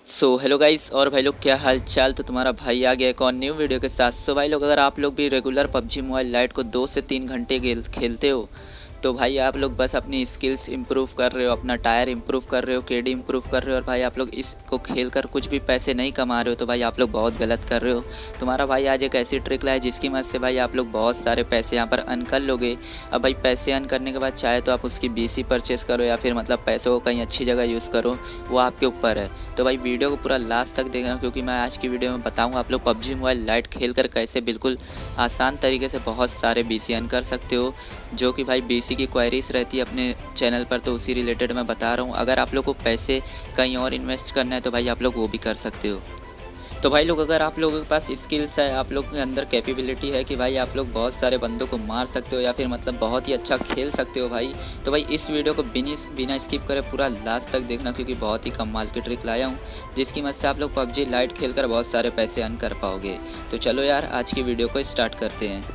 Hello guys और भाई लोग क्या हाल चाल। तो तुम्हारा भाई आ गया एक और न्यू वीडियो के साथ। भाई लोग अगर आप लोग भी रेगुलर पबजी मोबाइल लाइट को 2 से 3 घंटे खेलते हो तो भाई आप लोग बस अपनी स्किल्स इंप्रूव कर रहे हो, अपना टायर इंप्रूव कर रहे हो, केडी इंप्रूव कर रहे हो और भाई आप लोग इसको खेल कर कुछ भी पैसे नहीं कमा रहे हो तो भाई आप लोग बहुत गलत कर रहे हो। तुम्हारा भाई आज एक ऐसी ट्रिक लाया जिसकी मदद से भाई आप लोग बहुत सारे पैसे यहाँ पर अर्न कर लोगे। अब भाई पैसे अर्न करने के बाद चाहे तो आप उसकी बीसी परचेस करो या फिर मतलब पैसों को कहीं अच्छी जगह यूज़ करो, वो आपके ऊपर है। तो भाई वीडियो को पूरा लास्ट तक देखना क्योंकि मैं आज की वीडियो में बताऊँगा आप लोग पबजी मोबाइल लाइट खेल कर कैसे बिल्कुल आसान तरीके से बहुत सारे बीसी अर्न कर सकते हो। जो कि भाई बीसी की क्वेरीज रहती है अपने चैनल पर, तो उसी रिलेटेड मैं बता रहा हूँ। अगर आप लोग को पैसे कहीं और इन्वेस्ट करना है तो भाई आप लोग वो भी कर सकते हो। तो भाई लोग अगर आप लोगों के पास स्किल्स है, आप लोग के अंदर कैपेबिलिटी है कि भाई आप लोग बहुत सारे बंदों को मार सकते हो या फिर मतलब बहुत ही अच्छा खेल सकते हो भाई, तो भाई इस वीडियो को बिना स्किप करे पूरा लास्ट तक देखना क्योंकि बहुत ही कमाल की ट्रिक लाया हूँ जिसकी मदद से आप लोग पबजी लाइट खेलकर बहुत सारे पैसे अर्न कर पाओगे। तो चलो यार आज की वीडियो को स्टार्ट करते हैं।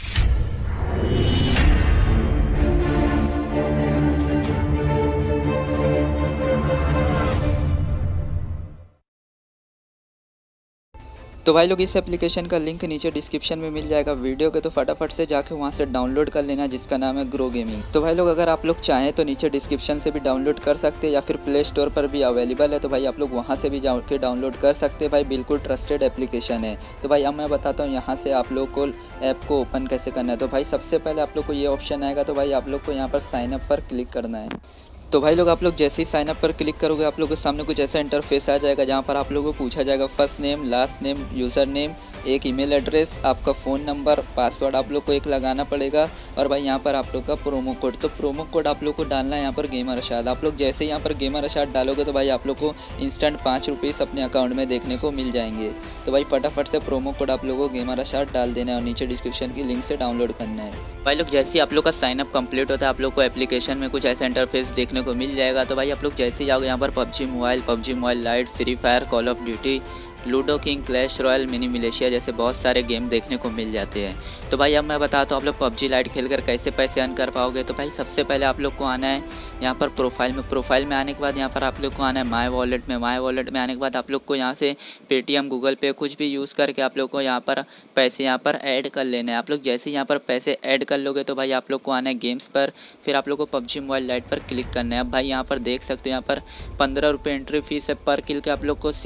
तो भाई लोग इस एप्लीकेशन का लिंक नीचे डिस्क्रिप्शन में मिल जाएगा वीडियो के, तो फटाफट से जाके वहाँ से डाउनलोड कर लेना जिसका नाम है ग्रो गेमिंग। तो भाई लोग अगर आप लोग चाहें तो नीचे डिस्क्रिप्शन से भी डाउनलोड कर सकते हैं या फिर प्ले स्टोर पर भी अवेलेबल है, तो भाई आप लोग वहाँ से भी जाके डाउनलोड कर सकते हैं। भाई बिल्कुल ट्रस्टेड एप्लीकेशन है। तो भाई अब मैं बताता हूँ यहाँ से आप लोग को ऐप को ओपन कैसे करना है। तो भाई सबसे पहले आप लोग को ये ऑप्शन आएगा, तो भाई आप लोग को यहाँ पर साइनअप पर क्लिक करना है। तो भाई लोग आप लोग जैसे ही साइन अप पर क्लिक करोगे आप लोगों के सामने कुछ ऐसा इंटरफेस आ जाएगा जहाँ पर आप लोगों को पूछा जाएगा first name, last name, user name, एक ईमेल एड्रेस, आपका फ़ोन नंबर, पासवर्ड आप लोग को एक लगाना पड़ेगा और भाई यहाँ पर आप लोग का प्रोमो कोड। तो प्रोमो कोड आप लोग को डालना है यहाँ पर गेमर अशाद। आप लोग जैसे ही यहाँ पर गेमर अशाद डालोगे तो भाई आप लोग को इंस्टेंट 5 रुपीज़ अपने अकाउंट में देखने को मिल जाएंगे। तो भाई फटाफट से प्रोमो कोड आप लोगों को गेमर अशाद डाल देना है और नीचे डिस्क्रिप्शन की लिंक से डाउनलोड करना है। भाई लोग जैसे ही आप लोग का साइनअप कंप्लीट होता है आप लोग को एप्लीकेशन में कुछ ऐसा इंटरफेस देखने को मिल जाएगा। तो भाई आप लोग जैसे ही जाओगे यहाँ पर PUBG mobile lite, free fire, call of duty, Ludo King, Clash Royale, Mini Militia जैसे बहुत सारे गेम देखने को मिल जाते हैं। तो भाई अब मैं बताता हूँ आप लोग पबजी लाइट खेलकर कैसे पैसे अर्न कर पाओगे। तो भाई सबसे पहले आप लोग को आना है यहाँ पर प्रोफाइल में आने के बाद यहाँ पर आप लोग को आना है माय वॉलेट में आने के बाद आप लोग को यहाँ से पेटीएम, गूगल पे कुछ भी यूज़ करके आप लोग को यहाँ पर पैसे यहाँ पर ऐड कर लेना है। आप लोग जैसे यहाँ पर पैसे ऐड कर लोगे तो भाई आप लोग को आना है गेम्स पर, फिर आप लोग को पबजी मोबाइल लाइट पर क्लिक करना है। अब भाई यहाँ पर देख सकते हो यहाँ पर 15 रुपये एंट्री फीस है, पर किल के आप लोग को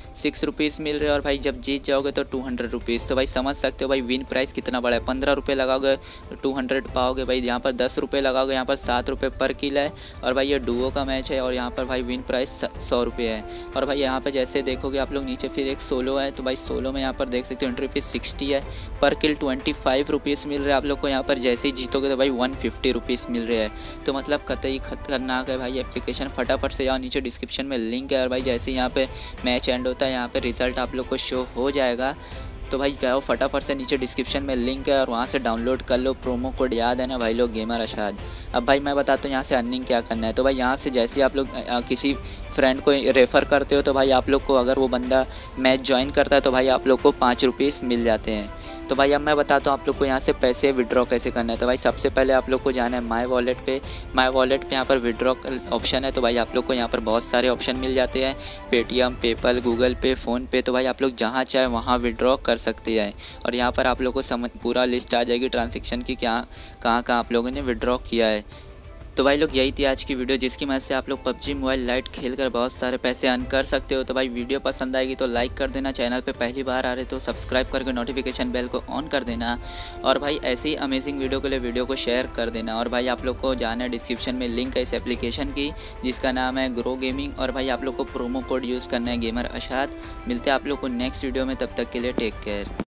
6 रुपीज़ मिल रहे हैं और भाई जब जीत जाओगे तो 200 रुपीज़। तो भाई समझ सकते हो भाई विन प्राइस कितना बड़ा है। 15 रुपये लगाओगे तो 200 पाओगे। भाई यहाँ पर 10 रुपये लगाओगे यहाँ पर 7 रुपये पर किल है और भाई ये डुओ का मैच है और यहाँ पर भाई विन प्राइस 100 रुपये है। और भाई यहाँ पर जैसे देखोगे आप लोग नीचे फिर एक सोलो है, तो भाई सोलो में यहाँ पर देख सकते हो एंट्री फीस 60 है, पर किल 25 रुपीज़ मिल रहा है आप लोग को। यहाँ पर जैसे ही जीतोगे तो भाई 150 रुपीज़ मिल रहे हैं। तो मतलब कतई खतरनाक है भाई एप्लीकेशन। फटाफट से यहाँ नीचे डिस्क्रिप्शन में लिंक है और भाई जैसे यहाँ पे मैच एंड होता है यहाँ पे रिजल्ट आप लोग को शो हो जाएगा। तो भाई क्या हो फटाफट से नीचे डिस्क्रिप्शन में लिंक है और वहाँ से डाउनलोड कर लो। प्रोमो कोड याद है ना भाई लोग, गेमर अशाद। अब भाई मैं बताता हूँ यहाँ से अर्निंग क्या करना है। तो भाई यहाँ से जैसे आप लोग किसी फ्रेंड को रेफ़र करते हो तो भाई आप लोग को अगर वो बंदा मैच ज्वाइन करता है तो भाई आप लोग को 5 रुपीज़ मिल जाते हैं। तो भाई अब मैं बताता हूँ आप लोग को यहाँ से पैसे विड्रॉ कैसे करना है। तो भाई सबसे पहले आप लोग को जाना है माय वॉलेट पे यहाँ पर विड्रॉ ऑप्शन है। तो भाई आप लोग को यहाँ पर बहुत सारे ऑप्शन मिल जाते हैं, Paytm, PayPal, Google Pay, PhonePe. तो भाई आप लोग जहाँ चाहे वहाँ विड्रॉ कर सकते हैं और यहाँ पर आप लोग को पूरा लिस्ट आ जाएगी ट्रांजैक्शन की, कहाँ आप लोगों ने विड्रॉ किया है। तो भाई लोग यही थी आज की वीडियो जिसकी मदद से आप लोग पबजी मोबाइल लाइट खेलकर बहुत सारे पैसे अर्न कर सकते हो। तो भाई वीडियो पसंद आएगी तो लाइक कर देना, चैनल पे पहली बार आ रहे तो सब्सक्राइब करके नोटिफिकेशन बेल को ऑन कर देना और भाई ऐसी ही अमेजिंग वीडियो के लिए वीडियो को शेयर कर देना। और भाई आप लोग को जाना है डिस्क्रिप्शन में लिंक है इस एप्लीकेशन की जिसका नाम है ग्रो गेमिंग और भाई आप लोग को प्रोमो कोड यूज़ करना है गेमर अशाद। मिलते हैं आप लोग को नेक्स्ट वीडियो में, तब तक के लिए टेक केयर।